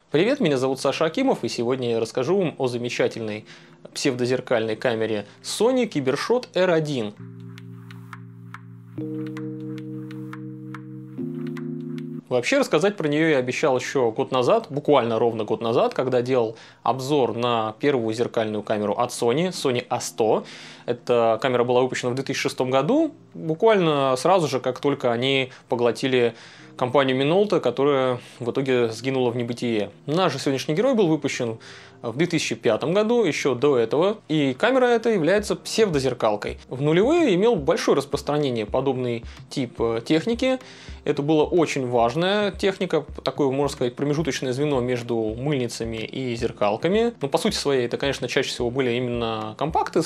Привет, меня зовут Саша Акимов, и сегодня я расскажу вам о замечательной псевдозеркальной камере Sony Cybershot R1. Вообще рассказать про нее я обещал еще год назад, буквально ровно год назад, когда делал обзор на первую зеркальную камеру от Sony A100. Эта камера была выпущена в 2006 году, буквально сразу же, как только они поглотили компанию Minolta, которая в итоге сгинула в небытие. Наш же сегодняшний герой был выпущен в 2005 году, еще до этого, и камера эта является псевдозеркалкой. В нулевые имел большое распространение подобный тип техники. Это была очень важная техника, такое, можно сказать, промежуточное звено между мыльницами и зеркалками. Но по сути своей это, конечно, чаще всего были именно компакты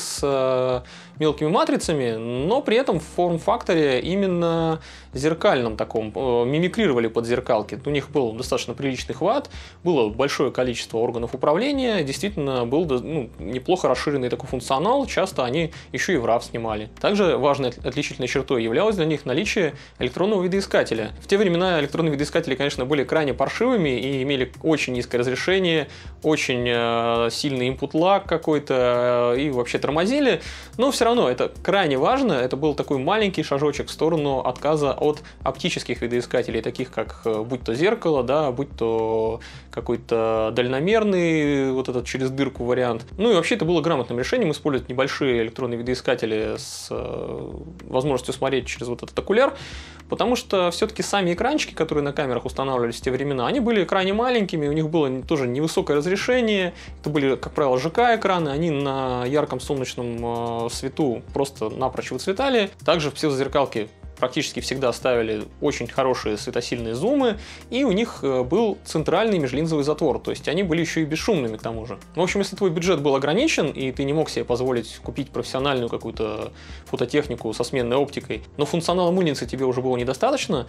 с мелкими матрицами, но при этом в форм-факторе именно зеркальном таком, мимикрировали под зеркалки. У них был достаточно приличный хват, было большое количество органов управления, действительно был неплохо расширенный такой функционал, часто они еще и в RAW снимали. Также важной отличительной чертой являлось для них наличие электронного видоискателя. В те времена электронные видоискатели, конечно, были крайне паршивыми и имели очень низкое разрешение, очень сильный input lag какой-то и вообще тормозили, но все равно это крайне важно, это был такой маленький шажочек в сторону отказа от оптических видоискателей, таких как будь то зеркало, да, будь то какой-то дальномерный, вот этот через дырку вариант. Ну и вообще это было грамотным решением использовать небольшие электронные видоискатели с возможностью смотреть через вот этот окуляр, потому что все-таки сами экранчики, которые на камерах устанавливались в те времена, они были крайне маленькими, у них было тоже невысокое разрешение, это были, как правило, ЖК-экраны, они на ярком солнечном свету просто напрочь выцветали. Также в псевдозеркалке практически всегда ставили очень хорошие светосильные зумы, и у них был центральный межлинзовый затвор, то есть они были еще и бесшумными к тому же. В общем, если твой бюджет был ограничен, и ты не мог себе позволить купить профессиональную какую-то фототехнику со сменной оптикой, но функционала мыльницы тебе уже было недостаточно,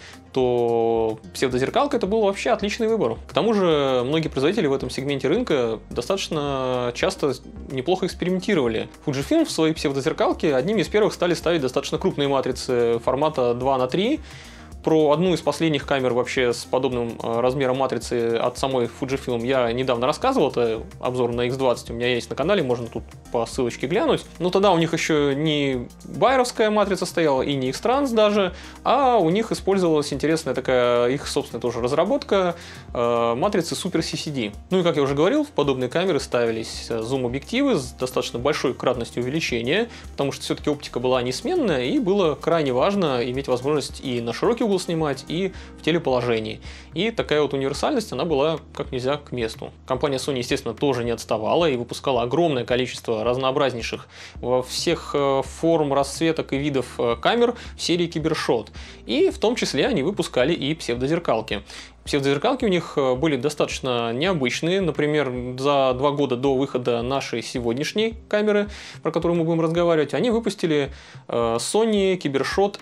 то псевдозеркалка это был вообще отличный выбор. К тому же многие производители в этом сегменте рынка достаточно часто неплохо экспериментировали. Fujifilm в своей псевдозеркалке одними из первых стали ставить достаточно крупные матрицы формата 2:3. Про одну из последних камер вообще с подобным размером матрицы от самой Fujifilm я недавно рассказывал, это обзор на X20 у меня есть на канале, можно тут по ссылочке глянуть. Но тогда у них еще не байеровская матрица стояла и не X-Trans даже, а у них использовалась интересная такая, их собственная тоже разработка, матрицы Super CCD. Ну и как я уже говорил, в подобные камеры ставились зум-объективы с достаточно большой кратностью увеличения, потому что все-таки оптика была несменная и было крайне важно иметь возможность и на широкий угол снимать, и в телеположении. И такая вот универсальность, она была как нельзя к месту. Компания Sony, естественно, тоже не отставала и выпускала огромное количество разнообразнейших во всех форм, расцветок и видов камер в серии Cybershot. И в том числе они выпускали и псевдозеркалки. Псевдозеркалки у них были достаточно необычные. Например, за 2 года до выхода нашей сегодняшней камеры, про которую мы будем разговаривать, они выпустили Sony Cybershot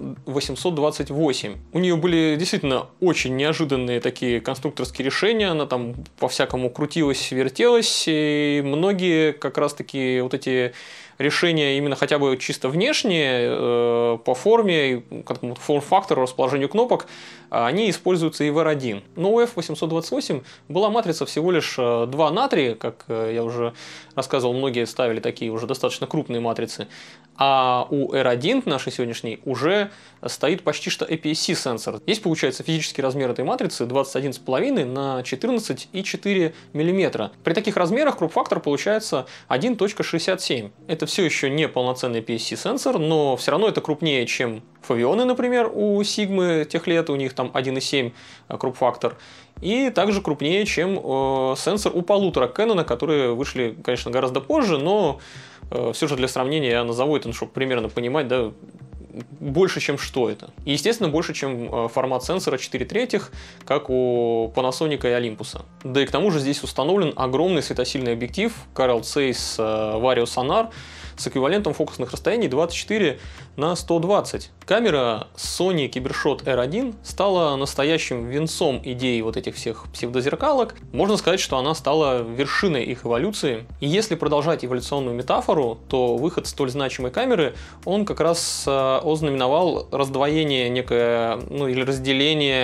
F828. У нее были действительно очень неожиданные такие конструкторские решения. Она там по-всякому крутилась, вертелась. И многие как раз-таки вот эти решения именно хотя бы чисто внешние, по форме, форм-фактору, расположению кнопок, они используются и в R1. Но у F828 была матрица всего лишь 2:3, как я уже рассказывал, многие ставили такие уже достаточно крупные матрицы. А у R1 нашей сегодняшней уже стоит почти что APS-C сенсор. Здесь получается физический размер этой матрицы 21,5 на 14,4 мм. При таких размерах кроп-фактор получается 1,67. Это все еще не полноценный APS-C сенсор, но все равно это крупнее, чем Фавионы, например, у Sigma тех лет, у них там 1,7 кроп-фактор. И также крупнее, чем сенсор у полутора Canon, которые вышли, конечно, гораздо позже, но все же для сравнения я назову это, чтобы примерно понимать, да, больше, чем что это. И, естественно, больше, чем формат сенсора 4/3, как у Panasonic и Olympus. Да и к тому же здесь установлен огромный светосильный объектив Carl Zeiss Vario Sonnar с эквивалентом фокусных расстояний 24 на 120. Камера Sony Cybershot R1 стала настоящим венцом идей вот этих всех псевдозеркалок. Можно сказать, что она стала вершиной их эволюции. И если продолжать эволюционную метафору, то выход столь значимой камеры, он как раз ознаменовал раздвоение некое, или разделение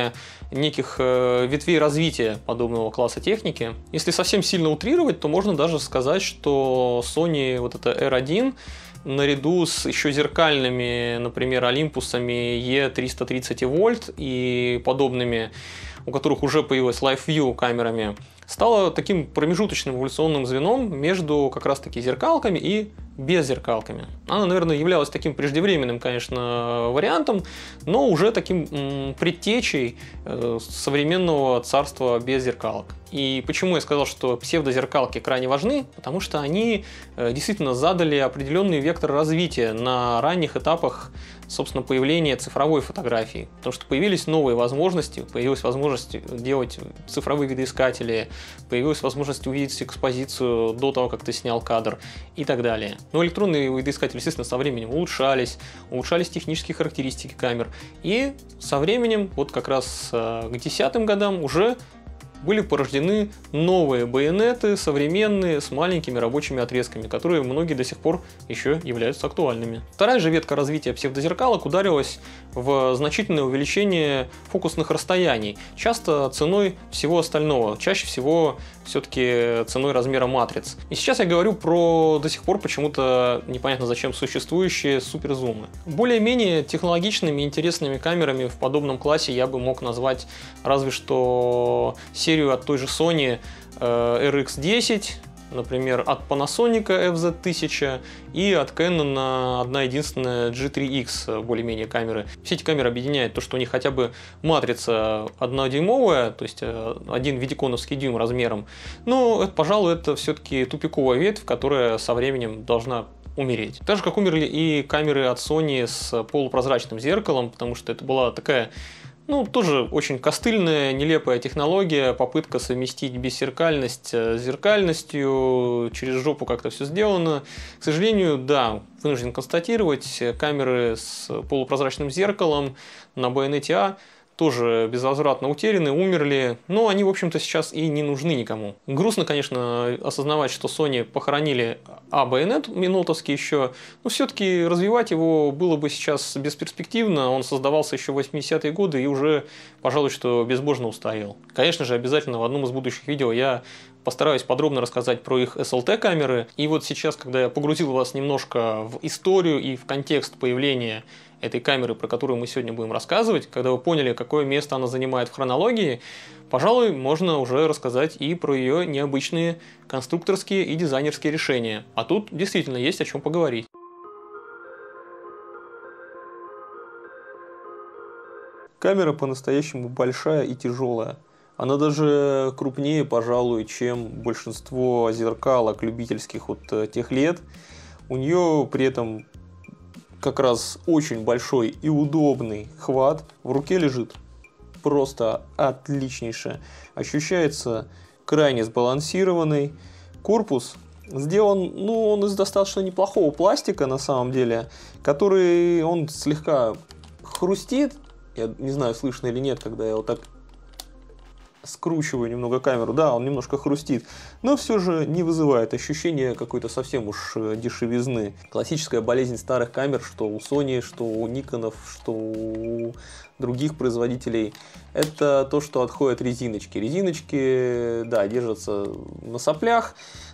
неких ветвей развития подобного класса техники. Если совсем сильно утрировать, то можно даже сказать, что Sony вот это R1 наряду с еще зеркальными, например, Олимпусами E330 вольт и подобными, у которых уже появилась Live View камерами, стала таким промежуточным эволюционным звеном между как раз-таки зеркалками и беззеркалками. Она, наверное, являлась таким преждевременным, конечно, вариантом, но уже таким предтечей современного царства без зеркалок. И почему я сказал, что псевдозеркалки крайне важны? Потому что они действительно задали определенный вектор развития на ранних этапах, собственно, появления цифровой фотографии. Потому что появились новые возможности, появилась возможность делать цифровые видоискатели, появилась возможность увидеть экспозицию до того, как ты снял кадр и так далее. Но электронные видоискатели, естественно, со временем улучшались технические характеристики камер. И со временем, вот как раз к 10-м годам уже были порождены новые байонеты, современные, с маленькими рабочими отрезками, которые многие до сих пор еще являются актуальными. Вторая же ветка развития псевдозеркалок ударилась в значительное увеличение фокусных расстояний, часто ценой всего остального, чаще всего все-таки ценой размера матриц. И сейчас я говорю про до сих пор почему-то непонятно зачем существующие суперзумы. Более-менее технологичными и интересными камерами в подобном классе я бы мог назвать разве что серию от той же Sony RX10, например, от Panasonic FZ1000 и от Canon одна единственная G3X более-менее камеры. Все эти камеры объединяет то, что у них хотя бы матрица 1-дюймовая, то есть один видиконовский дюйм размером, но, пожалуй, это все-таки тупиковая ветвь, которая со временем должна умереть. Так же, как умерли и камеры от Sony с полупрозрачным зеркалом, потому что это была такая, тоже очень костыльная, нелепая технология, попытка совместить беззеркальность с зеркальностью, через жопу как-то все сделано. К сожалению, да, вынужден констатировать, камеры с полупрозрачным зеркалом на байонете А тоже безвозвратно утеряны, умерли, но они, в общем-то, сейчас и не нужны никому. Грустно, конечно, осознавать, что Sony похоронили байонет минотовский еще, но все-таки развивать его было бы сейчас бесперспективно, он создавался еще в 80-е годы и уже, пожалуй, что безбожно устарел. Конечно же, обязательно в одном из будущих видео я постараюсь подробно рассказать про их SLT-камеры, и вот сейчас, когда я погрузил вас немножко в историю и в контекст появления этой камеры, про которую мы сегодня будем рассказывать, когда вы поняли, какое место она занимает в хронологии, пожалуй, можно уже рассказать и про ее необычные конструкторские и дизайнерские решения. А тут действительно есть о чем поговорить. Камера по-настоящему большая и тяжелая. Она даже крупнее, пожалуй, чем большинство зеркалок любительских тех лет. У нее при этом как раз очень большой и удобный хват. В руке лежит просто отличнейше. Ощущается крайне сбалансированный. Корпус сделан, он из достаточно неплохого пластика на самом деле, который он слегка хрустит. Я не знаю, слышно или нет, когда я вот так скручиваю немного камеру, да, он немножко хрустит, но все же не вызывает ощущения какой-то совсем уж дешевизны. Классическая болезнь старых камер, что у Sony, что у Nikon, что у других производителей, это то, что отходят резиночки. Резиночки, да, держатся на соплях,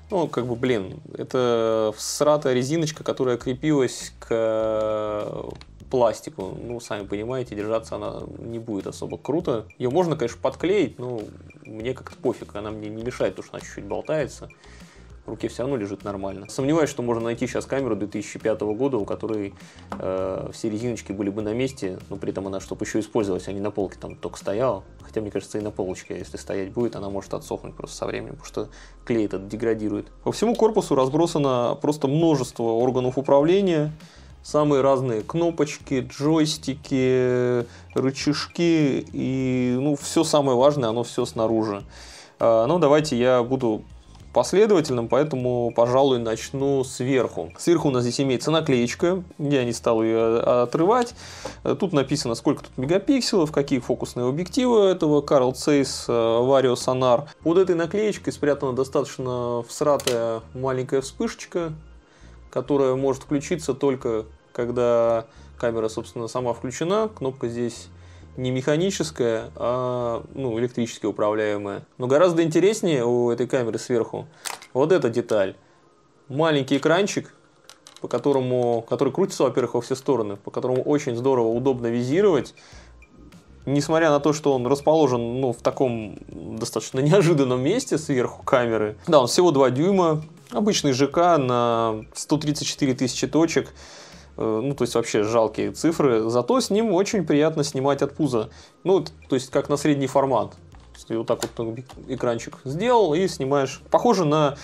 это всратая резиночка, которая крепилась к пластику. Сами понимаете, держаться она не будет особо круто. Ее можно, конечно, подклеить, но мне как-то пофиг, она мне не мешает, потому что она чуть-чуть болтается. В руке все равно лежит нормально. Сомневаюсь, что можно найти сейчас камеру 2005 года, у которой все резиночки были бы на месте, но при этом она, чтобы еще использовалась, а не на полке там только стояла. Хотя, мне кажется, и на полочке, если стоять будет, она может отсохнуть просто со временем, потому что клей этот деградирует. По всему корпусу разбросано просто множество органов управления. Самые разные кнопочки, джойстики, рычажки и все самое важное, оно все снаружи. Давайте я буду последовательным, поэтому, пожалуй, начну сверху. Сверху у нас здесь имеется наклеечка, я не стал ее отрывать. Тут написано, сколько тут мегапикселов, какие фокусные объективы этого Carl Zeiss Vario Sonnar. Под этой наклеечкой спрятана достаточно всратая маленькая вспышечка, которая может включиться только когда камера, собственно, сама включена. Кнопка здесь не механическая, а электрически управляемая. Но гораздо интереснее у этой камеры сверху вот эта деталь. Маленький экранчик, который крутится, во-первых, во все стороны, по которому очень здорово, удобно визировать. Несмотря на то, что он расположен в таком достаточно неожиданном месте сверху камеры. Да, он всего 2 дюйма, обычный ЖК на 134 тысячи точек. То есть вообще жалкие цифры, зато с ним очень приятно снимать от пуза. То есть как на средний формат. Вот так вот экранчик сделал и снимаешь. Похоже на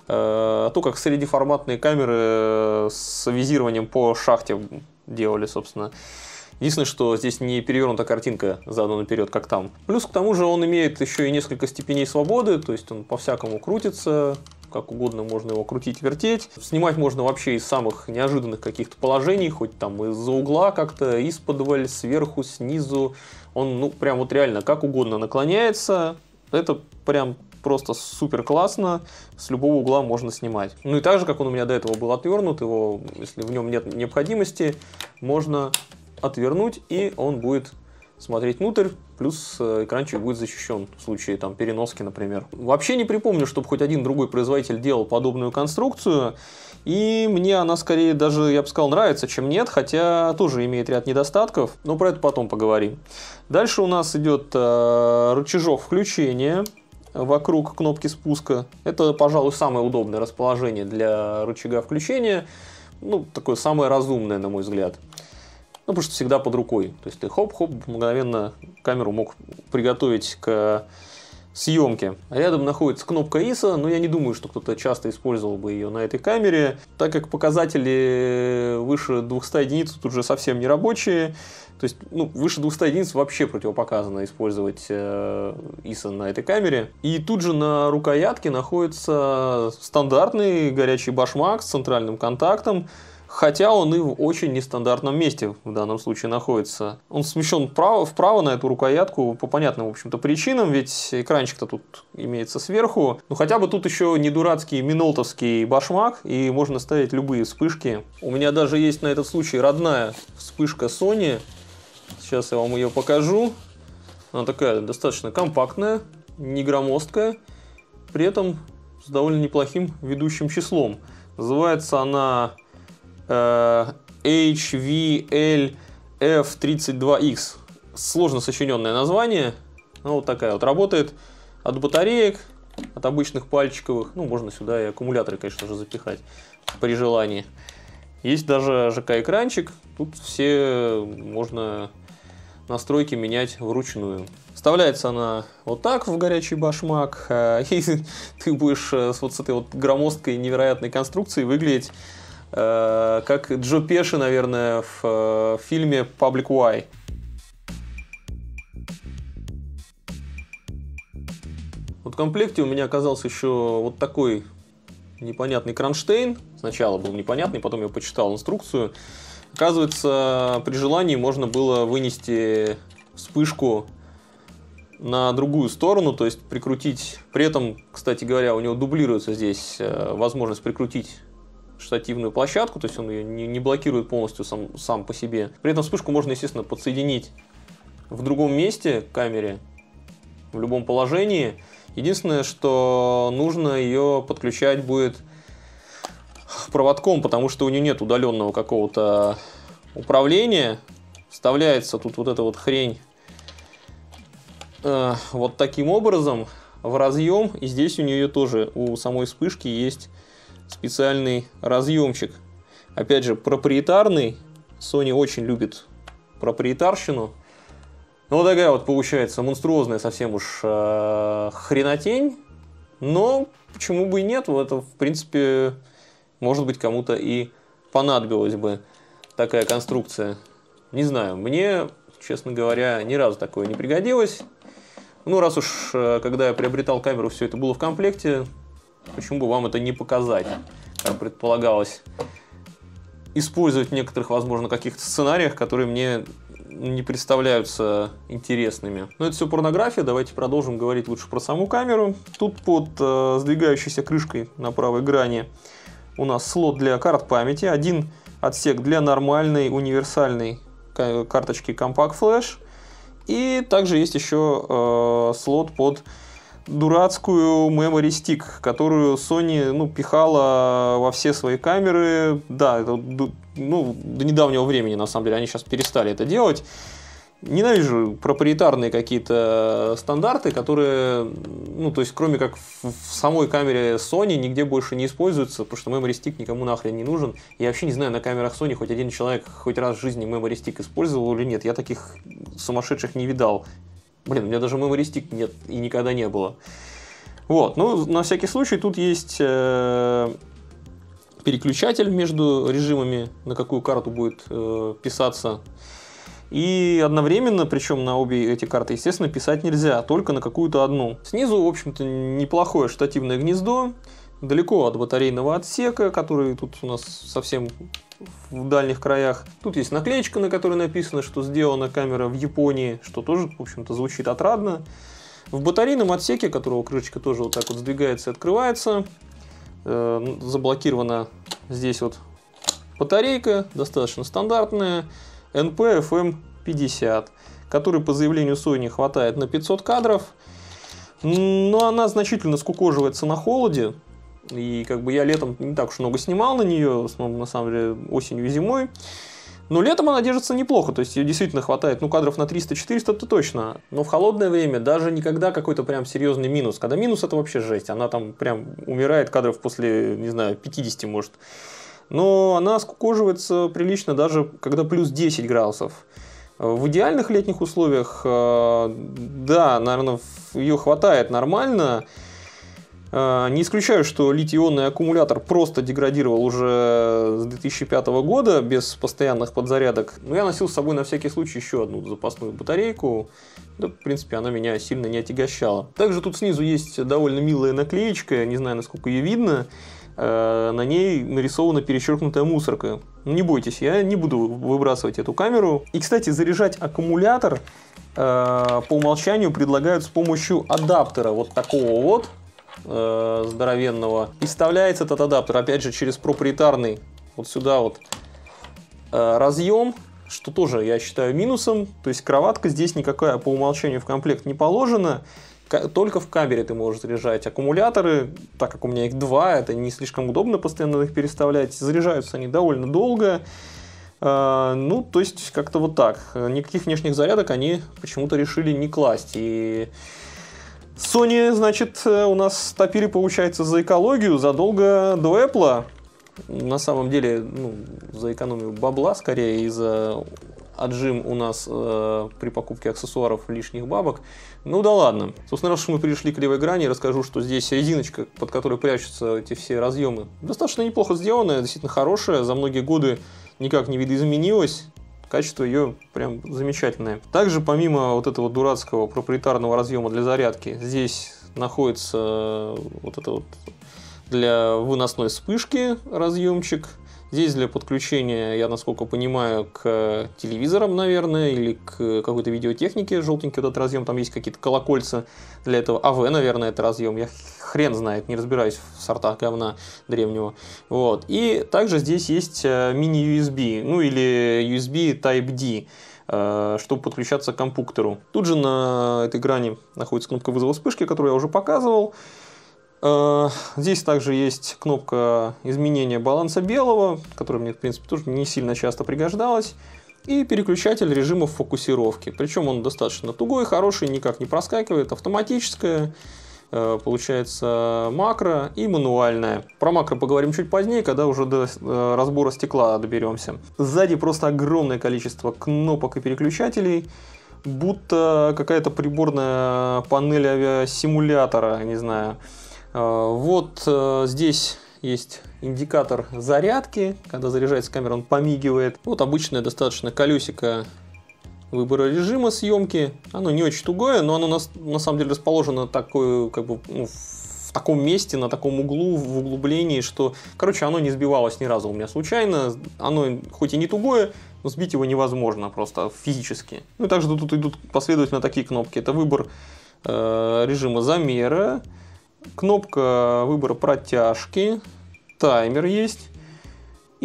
то, как среднеформатные камеры с визированием по шахте делали, собственно. Единственное, что здесь не перевернута картинка задом наперед, как там. Плюс к тому же он имеет еще и несколько степеней свободы, то есть он по-всякому крутится, как угодно можно его крутить, вертеть. Снимать можно вообще из самых неожиданных каких-то положений, хоть там из-за угла как-то, из-под, сверху, снизу. Он прям вот реально как угодно наклоняется. Это прям просто супер классно, с любого угла можно снимать. И так же, как он у меня до этого был отвернут, его, если в нем нет необходимости, можно отвернуть, и он будет смотреть внутрь, плюс экранчик будет защищен в случае переноски, например. Вообще не припомню, чтобы хоть один другой производитель делал подобную конструкцию, и мне она скорее даже, я бы сказал, нравится, чем нет, хотя тоже имеет ряд недостатков, но про это потом поговорим. Дальше у нас идет рычажок включения вокруг кнопки спуска. Это, пожалуй, самое удобное расположение для рычага включения, такое самое разумное, на мой взгляд. Потому что всегда под рукой. То есть ты хоп-хоп, мгновенно камеру мог приготовить к съемке. Рядом находится кнопка ISO, но я не думаю, что кто-то часто использовал бы ее на этой камере, так как показатели выше 200 единиц тут уже совсем не рабочие. То есть выше 200 единиц вообще противопоказано использовать ISO на этой камере. И тут же на рукоятке находится стандартный горячий башмак с центральным контактом. Хотя он и в очень нестандартном месте в данном случае находится. Он смещен вправо на эту рукоятку по понятным, в общем-то, причинам, ведь экранчик-то тут имеется сверху. Хотя бы тут еще не дурацкий минолтовский башмак, и можно ставить любые вспышки. У меня даже есть на этот случай родная вспышка Sony. Сейчас я вам ее покажу. Она такая достаточно компактная, не громоздкая, при этом с довольно неплохим ведущим числом. Называется она HVLF32X. Сложно сочиненное название. Вот такая вот. Работает от батареек, от обычных пальчиковых. Можно сюда и аккумуляторы, конечно же, запихать при желании. Есть даже ЖК-экранчик. Тут все можно настройки менять вручную. Вставляется она вот так в горячий башмак. И ты будешь с этой вот громоздкой невероятной конструкцией выглядеть как Джо Пеши, наверное, в фильме Public Y. В комплекте у меня оказался еще вот такой непонятный кронштейн. Сначала был непонятный, потом я почитал инструкцию. Оказывается, при желании можно было вынести вспышку на другую сторону, то есть прикрутить. При этом, кстати говоря, у него дублируется здесь возможность прикрутить штативную площадку, то есть он ее не блокирует полностью сам по себе. При этом вспышку можно, естественно, подсоединить в другом месте к камере, в любом положении. Единственное, что нужно ее подключать будет проводком, потому что у нее нет удаленного какого-то управления. Вставляется тут вот эта вот хрень вот таким образом в разъем, и здесь у нее тоже, у самой вспышки, есть специальный разъемчик. Опять же, проприетарный. Sony очень любит проприетарщину. Вот такая вот получается монструозная совсем уж хренотень. Но почему бы и нет? Это, в принципе, может быть, кому-то и понадобилась бы такая конструкция. Не знаю, мне, честно говоря, ни разу такое не пригодилось. Раз уж, когда я приобретал камеру, все это было в комплекте, почему бы вам это не показать, как предполагалось использовать в некоторых, возможно, каких-то сценариях, которые мне не представляются интересными. Но это все порнография, давайте продолжим говорить лучше про саму камеру. Тут под сдвигающейся крышкой на правой грани у нас слот для карт памяти, один отсек для нормальной универсальной карточки Compact Flash И также есть еще слот под дурацкую memory stick, которую Sony, ну, пихала во все свои камеры. Да, это, ну, до недавнего времени, на самом деле, они сейчас перестали это делать. Ненавижу проприетарные какие-то стандарты, которые, ну, то есть, кроме как в самой камере Sony, нигде больше не используются, потому что memory stick никому нахрен не нужен. Я вообще не знаю, на камерах Sony хоть один человек хоть раз в жизни memory stick использовал или нет. Я таких сумасшедших не видал. Блин, у меня даже memory stick нет и никогда не было. Вот, ну, на всякий случай, тут есть переключатель между режимами, на какую карту будет писаться. И одновременно, причем на обе эти карты, естественно, писать нельзя, только на какую-то одну. Снизу, в общем-то, неплохое штативное гнездо, далеко от батарейного отсека, который тут у нас совсем в дальних краях. Тут есть наклеечка, на которой написано, что сделана камера в Японии, что тоже, в общем-то, звучит отрадно. В батарейном отсеке, которого крышечка тоже вот так вот сдвигается и открывается, заблокирована здесь вот батарейка, достаточно стандартная, NP-FM50, который по заявлению Sony хватает на 500 кадров, но она значительно скукоживается на холоде. И как бы я летом не так уж много снимал на нее, в основном, на самом деле, осенью и зимой. Но летом она держится неплохо, то есть ее действительно хватает, ну, кадров на 300-400, то точно. Но в холодное время даже никогда какой-то прям серьезный минус. Когда минус, это вообще жесть, она там прям умирает кадров после, не знаю, 50 может. Но она скукоживается прилично даже когда плюс 10 градусов. В идеальных летних условиях, да, наверное, ее хватает нормально. Не исключаю, что литий-ионный аккумулятор просто деградировал уже с 2005 года без постоянных подзарядок. Но я носил с собой на всякий случай еще одну запасную батарейку. Да, в принципе, она меня сильно не отягощала. Также тут снизу есть довольно милая наклеечка, не знаю, насколько ее видно. На ней нарисована перечеркнутая мусорка. Не бойтесь, я не буду выбрасывать эту камеру. И, кстати, заряжать аккумулятор по умолчанию предлагают с помощью адаптера вот такого вот. Здоровенного. И вставляется этот адаптер, опять же, через проприетарный вот сюда вот разъем, что тоже я считаю минусом. То есть кроватка здесь никакая по умолчанию в комплект не положена. Только в камере ты можешь заряжать аккумуляторы. Так как у меня их два, это не слишком удобно постоянно их переставлять. Заряжаются они довольно долго. Ну, то есть как-то вот так. Никаких внешних зарядок они почему-то решили не класть. И Sony, значит, у нас топили, получается, за экологию задолго до Apple. На самом деле, ну, за экономию бабла, скорее, и за отжим у нас при покупке аксессуаров лишних бабок. Ну да ладно. Собственно, раз уж мы пришли к левой грани, расскажу, что здесь резиночка, под которой прячутся эти все разъемы, достаточно неплохо сделанная, действительно хорошая, за многие годы никак не видоизменилась. Качество ее прям замечательное. Также помимо вот этого дурацкого проприетарного разъема для зарядки, здесь находится вот это вот для выносной вспышки разъемчик. Здесь для подключения, я насколько понимаю, к телевизорам, наверное, или к какой-то видеотехнике. Желтенький вот этот разъем, там есть какие-то колокольца для этого. АВ, наверное, это разъем. Я хрен знает, не разбираюсь в сортах говна древнего. Вот. И также здесь есть мини-USB, ну или USB Type-D, чтобы подключаться к компьютеру. Тут же на этой грани находится кнопка вызова вспышки, которую я уже показывал. Здесь также есть кнопка изменения баланса белого, которая мне, в принципе, тоже не сильно часто пригождалась. И переключатель режимов фокусировки. Причем он достаточно тугой, хороший, никак не проскакивает. Автоматическая, получается, макро и мануальная. Про макро поговорим чуть позднее, когда уже до разбора стекла доберемся. Сзади просто огромное количество кнопок и переключателей. Будто какая-то приборная панель авиасимулятора, не знаю. Вот здесь есть индикатор зарядки. Когда заряжается камера, он помигивает. Вот обычное достаточно колесико выбора режима съемки. Оно не очень тугое, но оно на самом деле расположено такое, как бы, ну, в таком месте, на таком углу, в углублении, что, короче, оно не сбивалось ни разу у меня случайно. Оно хоть и не тугое, но сбить его невозможно просто физически. Ну и также тут идут последовательно такие кнопки. Это выбор режима замера, кнопка выбора протяжки, таймер есть.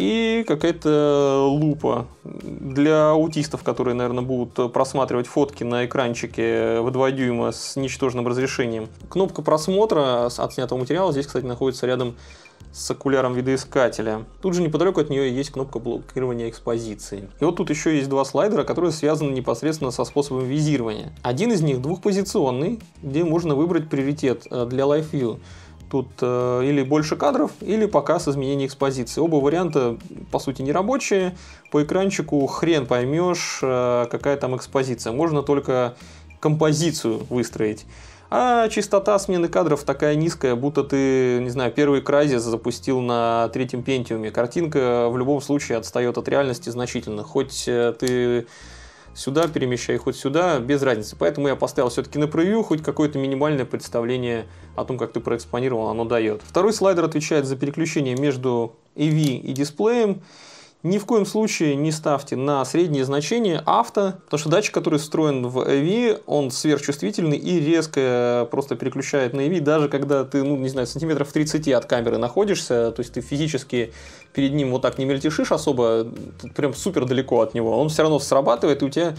и какая-то лупа для аутистов, которые, наверное, будут просматривать фотки на экранчике в 2 дюйма с ничтожным разрешением. Кнопка просмотра отснятого материала здесь, кстати, находится рядом с окуляром видоискателя. Тут же неподалеку от нее есть кнопка блокирования экспозиции. И вот тут еще есть 2 слайдера, которые связаны непосредственно со способом визирования. Один из них двухпозиционный, где можно выбрать приоритет для Live View. Тут или больше кадров, или показ изменения экспозиции. Оба варианта, по сути, не рабочие. По экранчику хрен поймешь, какая там экспозиция. Можно только композицию выстроить. А частота смены кадров такая низкая, будто ты, не знаю, первый Crysis запустил на 3-м Pentium. Картинка в любом случае отстает от реальности значительно. Хоть ты сюда перемещай, хоть сюда, без разницы. Поэтому я поставил все-таки на превью, хоть какое-то минимальное представление о том, как ты проэкспонировал, оно дает. Второй слайдер отвечает за переключение между AV и дисплеем. Ни в коем случае не ставьте на среднее значение авто, потому что датчик, который встроен в AV, он сверхчувствительный и резко просто переключает на AV, даже когда ты, ну, не знаю, сантиметров в 30 от камеры находишься, то есть ты физически перед ним вот так не мельтешишь особо, прям супер далеко от него, он все равно срабатывает, и у тебя,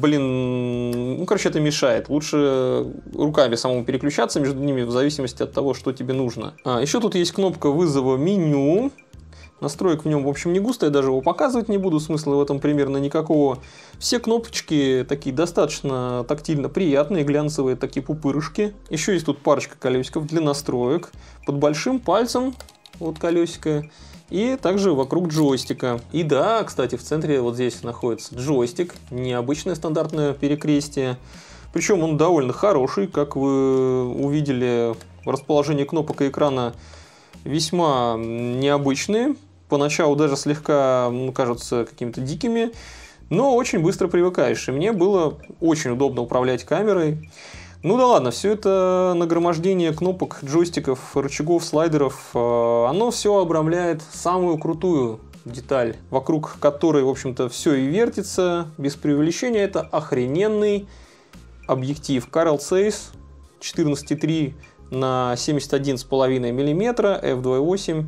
блин, ну, короче, это мешает. Лучше руками самому переключаться между ними в зависимости от того, что тебе нужно. Еще тут есть кнопка вызова меню. Настроек в нем, в общем, не густо, я даже его показывать не буду, смысла в этом примерно никакого. Все кнопочки такие достаточно тактильно приятные, глянцевые такие пупырышки. Еще есть тут парочка колесиков для настроек. Под большим пальцем, вот колесико, и также вокруг джойстика. И да, кстати, в центре вот здесь находится джойстик, необычное стандартное перекрестие. Причем он довольно хороший, как вы увидели, расположение кнопок и экрана весьма необычные. Поначалу даже слегка кажутся какими-то дикими, но очень быстро привыкаешь. И мне было очень удобно управлять камерой. Ну да ладно, все это нагромождение кнопок, джойстиков, рычагов, слайдеров, оно все обрамляет самую крутую деталь, вокруг которой, в общем-то, все и вертится, без преувеличения. Это охрененный объектив Carl Zeiss 14,3 на 71,5 мм f2.8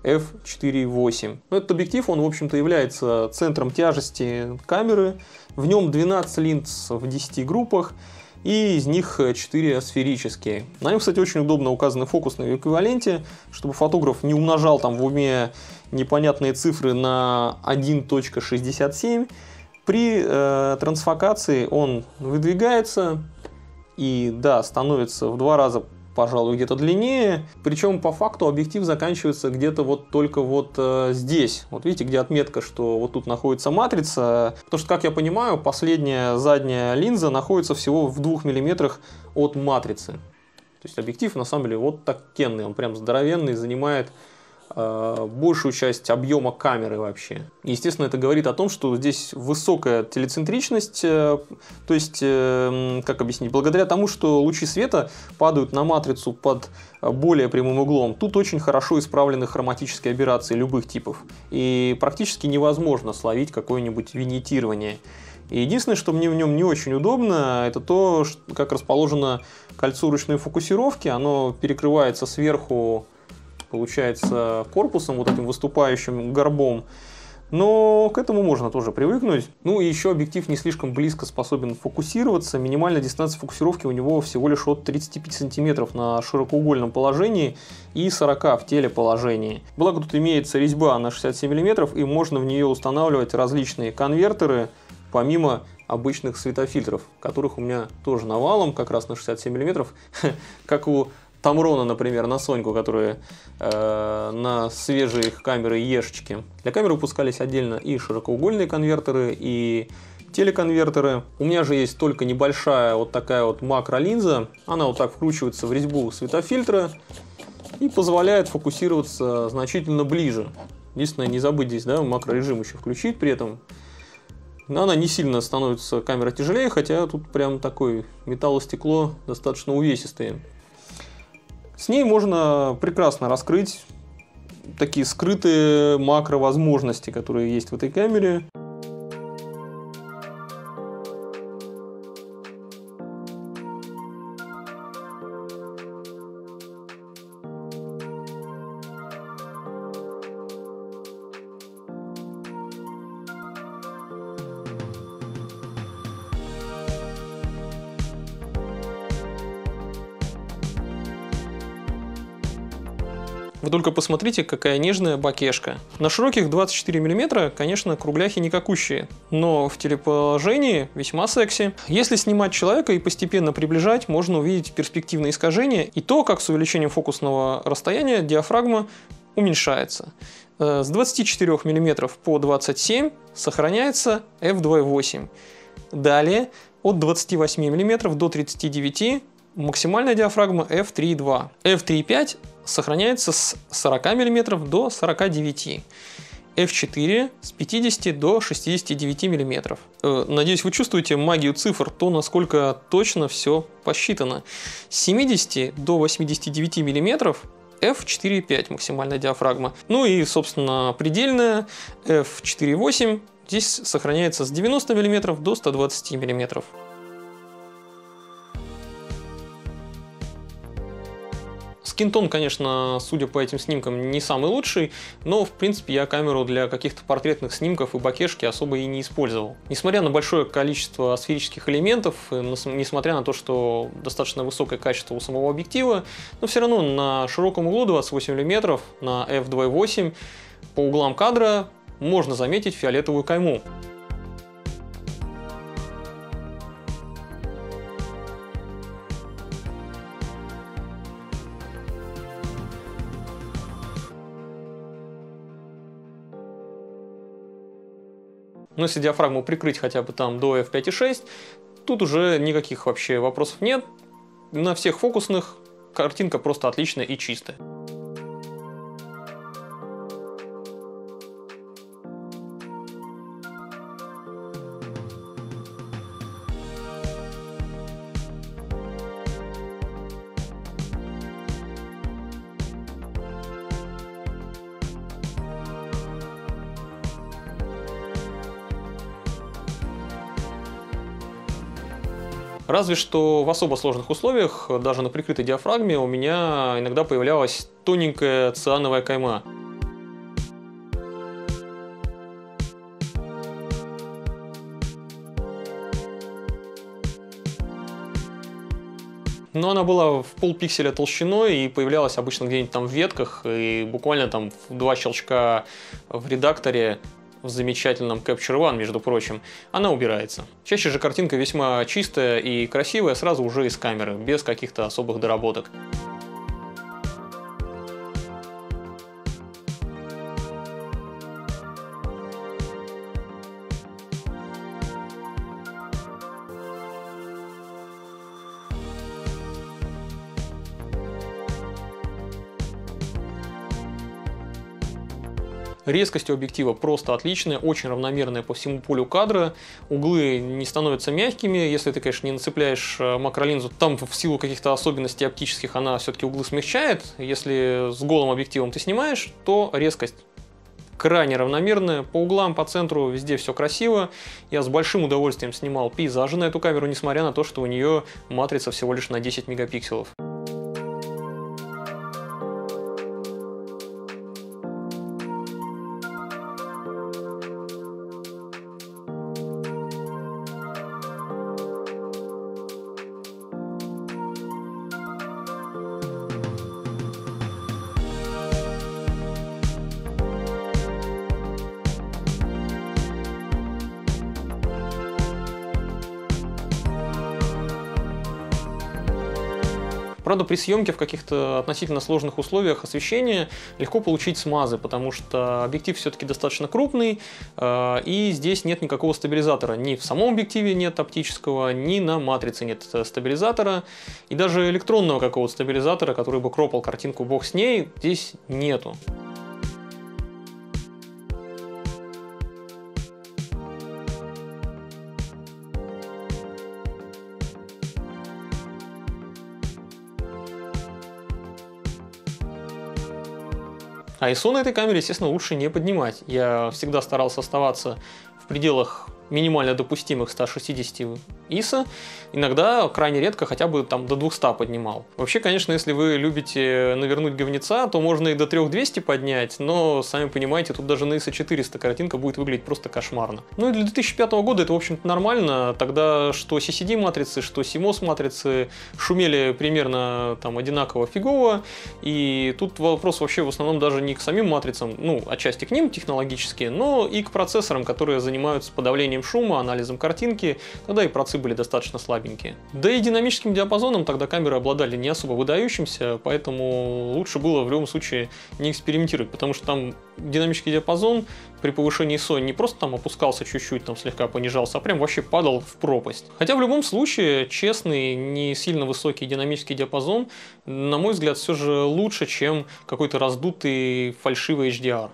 f4.8. Этот объектив, он, в общем-то, является центром тяжести камеры. В нем 12 линз в 10 группах, и из них 4 сферические. На нем, кстати, очень удобно указаны фокусные эквиваленте, чтобы фотограф не умножал там в уме непонятные цифры на 1.67. При трансфокации он выдвигается и, да, становится в 2 раза, пожалуй, где-то длиннее. Причем по факту объектив заканчивается где-то вот только вот здесь. Вот видите, где отметка, что вот тут находится матрица. Потому что, как я понимаю, последняя задняя линза находится всего в 2 мм от матрицы. То есть объектив на самом деле вот такенный, он прям здоровенный, занимает большую часть объема камеры вообще. Естественно, это говорит о том, что здесь высокая телецентричность, то есть, как объяснить, благодаря тому, что лучи света падают на матрицу под более прямым углом, тут очень хорошо исправлены хроматические аберрации любых типов, и практически невозможно словить какое-нибудь виньетирование. И единственное, что мне в нем не очень удобно, это то, как расположено кольцо ручной фокусировки, оно перекрывается сверху, получается, корпусом, вот этим выступающим горбом. Но к этому можно тоже привыкнуть. Ну и еще объектив не слишком близко способен фокусироваться. Минимальная дистанция фокусировки у него всего лишь от 35 см на широкоугольном положении и 40 в телеположении. Благо тут имеется резьба на 67 мм, и можно в нее устанавливать различные конвертеры, помимо обычных светофильтров, которых у меня тоже навалом, как раз на 67 мм, как у Тамрона, например, на Соньку, которые на свежие их камеры ешечки. Для камеры выпускались отдельно и широкоугольные конвертеры, и телеконвертеры. У меня же есть только небольшая вот такая вот макролинза. Она вот так вкручивается в резьбу светофильтра и позволяет фокусироваться значительно ближе. Единственное, не забыть здесь, да, макрорежим еще включить при этом. Она не сильно становится, камера тяжелее, хотя тут прям такой металлостекло достаточно увесистое. С ней можно прекрасно раскрыть такие скрытые макровозможности, которые есть в этой камере. Вы только посмотрите, какая нежная бакешка. На широких 24 мм, конечно, кругляхи никакущие, но в телеположении весьма секси. Если снимать человека и постепенно приближать, можно увидеть перспективные искажения и то, как с увеличением фокусного расстояния диафрагма уменьшается. С 24 мм по 27 сохраняется f2.8. Далее от 28 мм до 39 максимальная диафрагма f3.2. f3.5 сохраняется с 40 мм до 49. f4 с 50 до 69 мм. Надеюсь, вы чувствуете магию цифр, то, насколько точно все посчитано. С 70 до 89 мм f4.5 максимальная диафрагма. Ну и, собственно, предельная f4.8 здесь сохраняется с 90 мм до 120 мм. Скинтон, конечно, судя по этим снимкам, не самый лучший, но, в принципе, я камеру для каких-то портретных снимков и бакешки особо и не использовал. Несмотря на большое количество сферических элементов, несмотря на то, что достаточно высокое качество у самого объектива, но все равно на широком углу 28 мм на f2.8 по углам кадра можно заметить фиолетовую кайму. Но если диафрагму прикрыть хотя бы там до f5.6, тут уже никаких вообще вопросов нет. На всех фокусных картинка просто отличная и чистая. Разве что в особо сложных условиях, даже на прикрытой диафрагме, у меня иногда появлялась тоненькая циановая кайма. Но она была в полпикселя толщиной и появлялась обычно где-нибудь там в ветках, и буквально там в 2 щелчка в редакторе, в замечательном Capture One, между прочим, она убирается. Чаще же картинка весьма чистая и красивая сразу уже из камеры, без каких-то особых доработок. Резкость у объектива просто отличная, очень равномерная по всему полю кадра. Углы не становятся мягкими, если ты, конечно, не нацепляешь макролинзу. Там в силу каких-то особенностей оптических она все-таки углы смягчает. Если с голым объективом ты снимаешь, то резкость крайне равномерная. По углам, по центру везде все красиво. Я с большим удовольствием снимал пейзажи на эту камеру, несмотря на то, что у нее матрица всего лишь на 10 мегапикселов. Правда, при съемке в каких-то относительно сложных условиях освещения легко получить смазы, потому что объектив все-таки достаточно крупный, и здесь нет никакого стабилизатора. Ни в самом объективе нет оптического, ни на матрице нет стабилизатора, и даже электронного какого-то стабилизатора, который бы кропал картинку бог с ней, здесь нету. А ISO на этой камере, естественно, лучше не поднимать. Я всегда старался оставаться в пределах минимально допустимых 160 ISO, иногда крайне редко хотя бы там до 200 поднимал. Вообще, конечно, если вы любите навернуть говнеца, то можно и до 3200 поднять, но, сами понимаете, тут даже на ISO 400 картинка будет выглядеть просто кошмарно. Ну и для 2005 года это, в общем-то, нормально. Тогда что CCD матрицы, что CMOS матрицы шумели примерно там одинаково фигово, и тут вопрос вообще в основном даже не к самим матрицам, ну, отчасти к ним технологически, но и к процессорам, которые занимаются подавлением шума, анализом картинки, тогда и процы были достаточно слабенькие. Да и динамическим диапазоном тогда камеры обладали не особо выдающимся, поэтому лучше было в любом случае не экспериментировать, потому что там динамический диапазон при повышении ISO не просто там опускался чуть-чуть, там слегка понижался, а прям вообще падал в пропасть. Хотя в любом случае честный, не сильно высокий динамический диапазон, на мой взгляд, все же лучше, чем какой-то раздутый фальшивый HDR.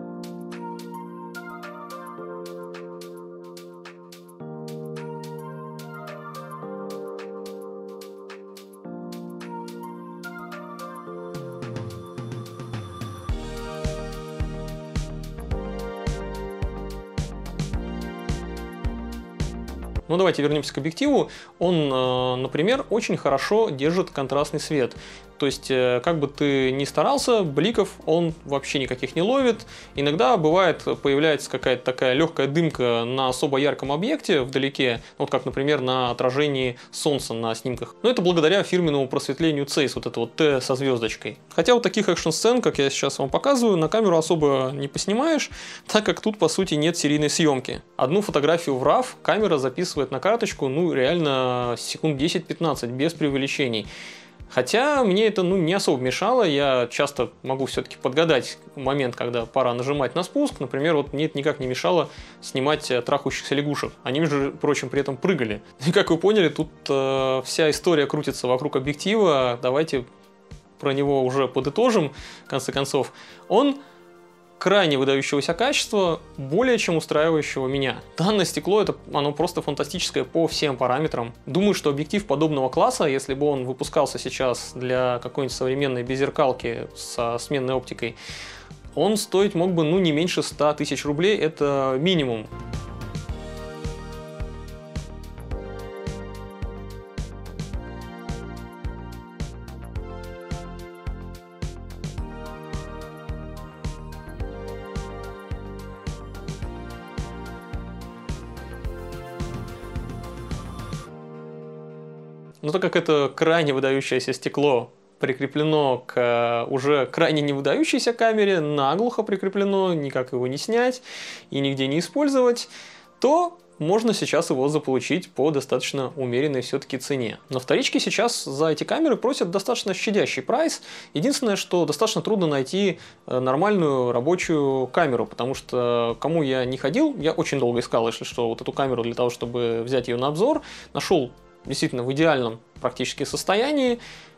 Ну давайте вернемся к объективу. Он, например, очень хорошо держит контрастный свет. То есть, как бы ты ни старался, бликов он вообще никаких не ловит. Иногда бывает, появляется какая-то такая легкая дымка на особо ярком объекте вдалеке, вот как, например, на отражении солнца на снимках. Но это благодаря фирменному просветлению Zeiss, вот это вот Т со звездочкой. Хотя вот таких экшн-сцен, как я сейчас вам показываю, на камеру особо не поснимаешь, так как тут, по сути, нет серийной съемки. Одну фотографию в RAW камера записывает на карточку, ну, реально секунд 10-15, без преувеличений. Хотя мне это не особо мешало, я часто могу все-таки подгадать момент, когда пора нажимать на спуск. Например, вот мне это никак не мешало снимать трахающихся лягушек. Они, между прочим, при этом прыгали. И как вы поняли, тут вся история крутится вокруг объектива. Давайте про него уже подытожим, в конце концов. Он крайне выдающегося качества, более чем устраивающего меня. Данное стекло, оно просто фантастическое по всем параметрам. Думаю, что объектив подобного класса, если бы он выпускался сейчас для какой-нибудь современной беззеркалки со сменной оптикой, он стоить мог бы не меньше 100 тысяч рублей, это минимум. Но так как это крайне выдающееся стекло прикреплено к уже крайне не выдающейся камере, наглухо прикреплено, никак его не снять и нигде не использовать, то можно сейчас его заполучить по достаточно умеренной все-таки цене. На вторичке сейчас за эти камеры просят достаточно щадящий прайс. Единственное, что достаточно трудно найти нормальную рабочую камеру, потому что кому я не ходил, я очень долго искал, если что, вот эту камеру для того, чтобы взять ее на обзор, нашел действительно в идеальном практически состоянии,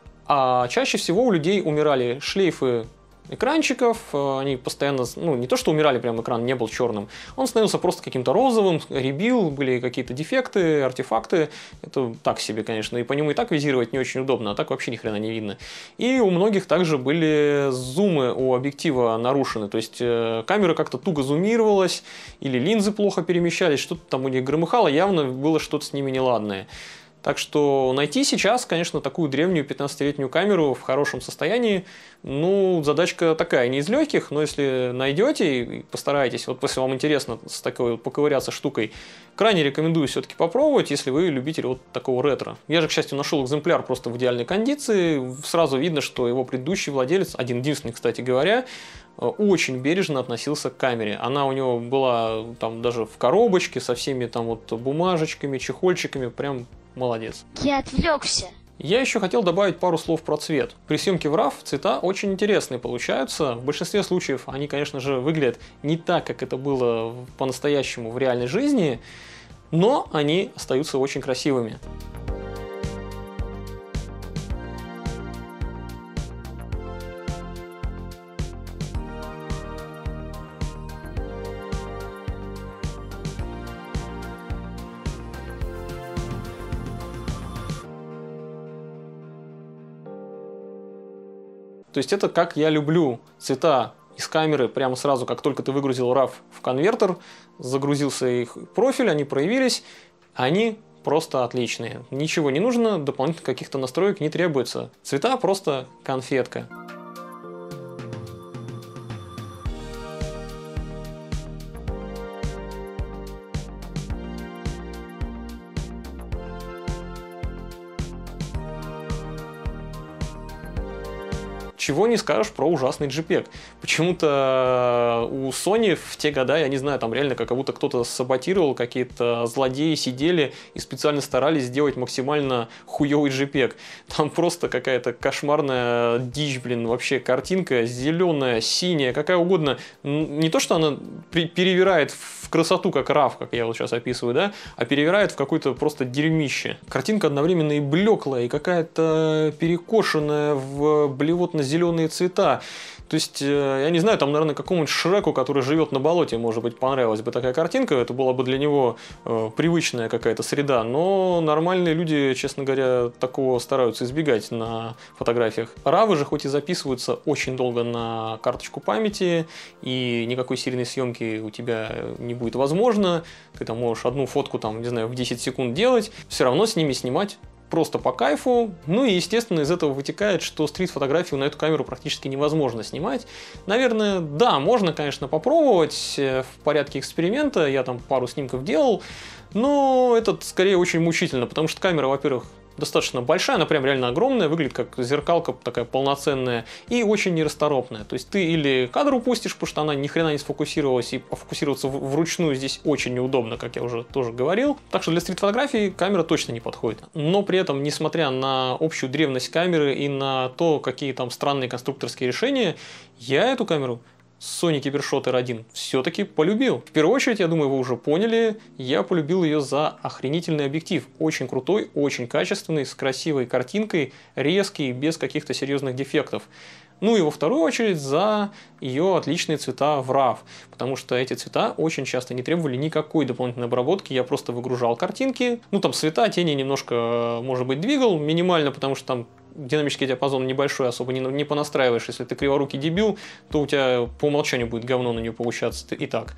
а чаще всего у людей умирали шлейфы экранчиков, они постоянно, не то что умирали, прям экран не был черным, он становился просто каким-то розовым, рябил, были какие-то дефекты, артефакты, это так себе, конечно, и по нему и так визировать не очень удобно, а так вообще ни хрена не видно. И у многих также были зумы у объектива нарушены, то есть камера как-то туго зумировалась, или линзы плохо перемещались, что-то там у них громыхало, явно было что-то с ними неладное. Так что найти сейчас, конечно, такую древнюю 15-летнюю камеру в хорошем состоянии, задачка такая, не из легких, но если найдете и постараетесь, вот если вам интересно с такой вот поковыряться штукой, крайне рекомендую все-таки попробовать, если вы любитель вот такого ретро. Я же, к счастью, нашел экземпляр просто в идеальной кондиции, сразу видно, что его предыдущий владелец, один-единственный, кстати говоря, очень бережно относился к камере. Она у него была там даже в коробочке со всеми там вот бумажечками, чехольчиками, прям молодец. Я отвлекся. Я еще хотел добавить пару слов про цвет. При съемке в RAW цвета очень интересные получаются. В большинстве случаев они, конечно же, выглядят не так, как это было по-настоящему в реальной жизни, но они остаются очень красивыми. То есть это как я люблю. Цвета из камеры прямо сразу, как только ты выгрузил RAW в конвертер, загрузился их профиль, они проявились, они просто отличные. Ничего не нужно, дополнительных каких-то настроек не требуется. Цвета просто конфетка. Чего не скажешь про ужасный JPEG. Почему-то у Sony в те года, я не знаю, там реально как будто кто-то саботировал, какие-то злодеи сидели и специально старались сделать максимально хуёвый JPEG. Там просто какая-то кошмарная дичь, блин, вообще картинка зеленая, синяя, какая угодно. Не то, что она перевирает в красоту, как RAW, как я вот сейчас описываю, да, а перевирает в какое-то просто дерьмище. Картинка одновременно и блеклая, и какая-то перекошенная в блевотно-зеленые цвета. То есть, я не знаю, там, наверное, какому-нибудь Шреку, который живет на болоте, может быть, понравилась бы такая картинка, это была бы для него привычная какая-то среда, но нормальные люди, честно говоря, такого стараются избегать на фотографиях. RAW же хоть и записываются очень долго на карточку памяти, и никакой серийной съемки у тебя не будет возможно, ты там можешь одну фотку, там, не знаю, в 10 секунд делать, все равно с ними снимать просто по кайфу. Ну и, естественно, из этого вытекает, что стрит-фотографию на эту камеру практически невозможно снимать. Наверное, да, можно, конечно, попробовать в порядке эксперимента. Я там пару снимков делал, но это скорее очень мучительно, потому что камера, во-первых, достаточно большая, она прям реально огромная, выглядит как зеркалка такая полноценная и очень нерасторопная. То есть ты или кадр упустишь, потому что она ни хрена не сфокусировалась, и фокусироваться вручную здесь очень неудобно, как я уже тоже говорил. Так что для стрит-фотографии камера точно не подходит. Но при этом, несмотря на общую древность камеры и на то, какие там странные конструкторские решения, я эту камеру Sony Cybershot R1 все-таки полюбил. В первую очередь, я думаю, вы уже поняли, я полюбил ее за охренительный объектив. Очень крутой, очень качественный, с красивой картинкой, резкий, без каких-то серьезных дефектов. Ну и во вторую очередь за ее отличные цвета в RAW, потому что эти цвета очень часто не требовали никакой дополнительной обработки, я просто выгружал картинки, ну там цвета, тени немножко, может быть, двигал, минимально, потому что там динамический диапазон небольшой, особо не понастраиваешь. Если ты криворукий дебил, то у тебя по умолчанию будет говно на нее получаться и так.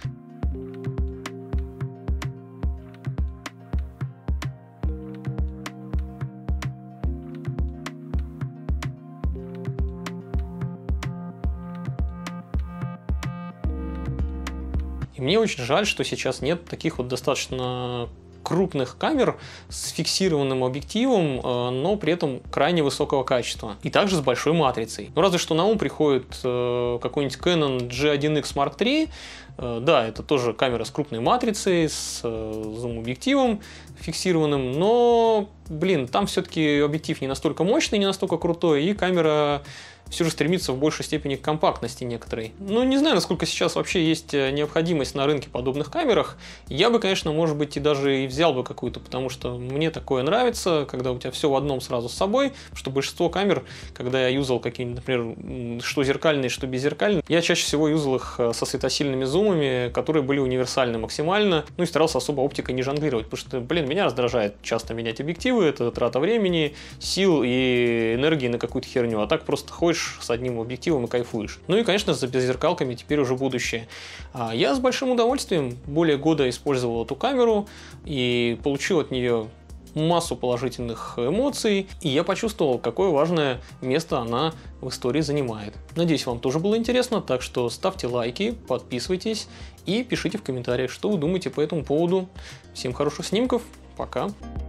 И мне очень жаль, что сейчас нет таких вот достаточно крупных камер с фиксированным объективом, но при этом крайне высокого качества. И также с большой матрицей. Ну, разве что на ум приходит какой-нибудь Canon G1X Mark III. Да, это тоже камера с крупной матрицей, с зум-объективом фиксированным, но, блин, там все-таки объектив не настолько мощный, не настолько крутой, и камера все же стремится в большей степени к компактности некоторой. Ну, не знаю, насколько сейчас вообще есть необходимость на рынке подобных камерах. Я бы, конечно, может быть, и даже и взял бы какую-то, потому что мне такое нравится, когда у тебя все в одном сразу с собой, что большинство камер, когда я юзал какие-нибудь, например, что зеркальные, что беззеркальные, я чаще всего юзал их со светосильными зумами, которые были универсальны максимально, ну и старался особо оптикой не жонглировать, потому что, блин, меня раздражает часто менять объективы, это трата времени, сил и энергии на какую-то херню, а так просто ходишь с одним объективом и кайфуешь. Ну и, конечно, за беззеркалками теперь уже будущее. Я с большим удовольствием более года использовал эту камеру и получил от нее массу положительных эмоций, и я почувствовал, какое важное место она в истории занимает. Надеюсь, вам тоже было интересно, так что ставьте лайки, подписывайтесь и пишите в комментариях, что вы думаете по этому поводу. Всем хороших снимков, пока!